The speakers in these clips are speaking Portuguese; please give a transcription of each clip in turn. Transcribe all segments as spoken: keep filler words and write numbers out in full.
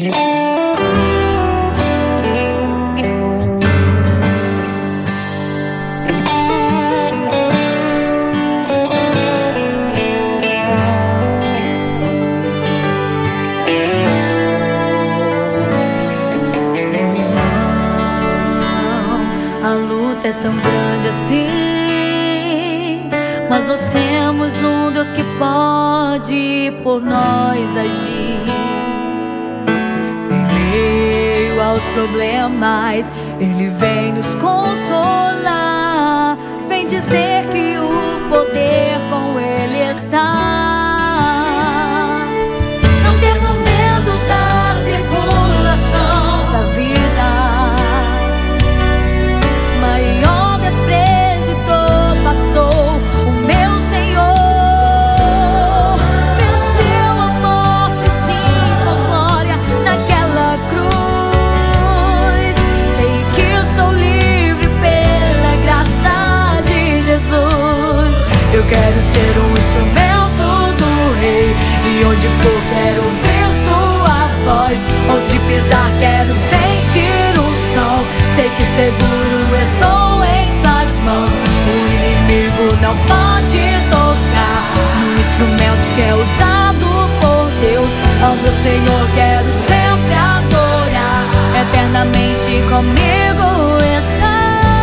É tão grande assim, mas nós temos um Deus que pode por nós agir. Em meio aos problemas, Ele vem nos consolar, vem dizer que o poder com Ele está. Não tenha medo da tribulação da vida. Eu quero ser um instrumento do Rei, e onde for quero ouvir sua voz. Onde pisar quero sentir o som. Sei que seguro estou em suas mãos. O inimigo não pode tocar no instrumento que é usado por Deus. Ao meu Senhor quero sempre adorar, eternamente comigo está.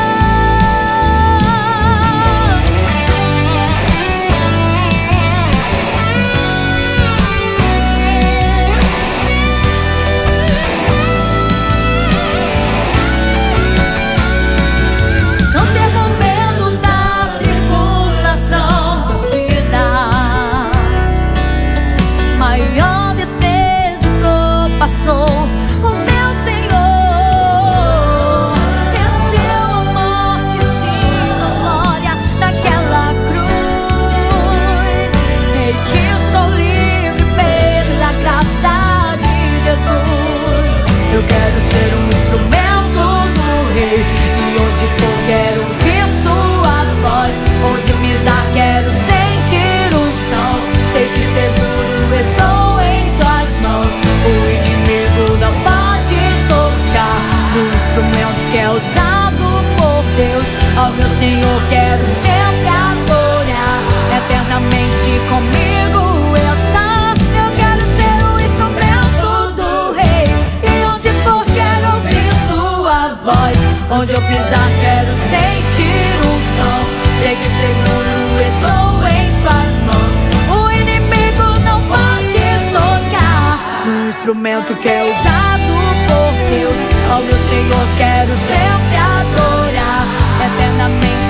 Eu quero ser um instrumento do Rei, e onde for quero ouvir sua voz. Onde pisar quero sentir o som. Sei que seguro estou em suas mãos. O inimigo não pode tocar no instrumento que é usado por Deus. Ao meu Senhor quero sempre adorar, eternamente comigo está. Eu quero ser um instrumento do Rei, onde eu pisar quero sentir um som. Sei que seguro estou em suas mãos. O inimigo não pode tocar no instrumento que é usado por Deus. Ao meu Senhor quero sempre adorar, eternamente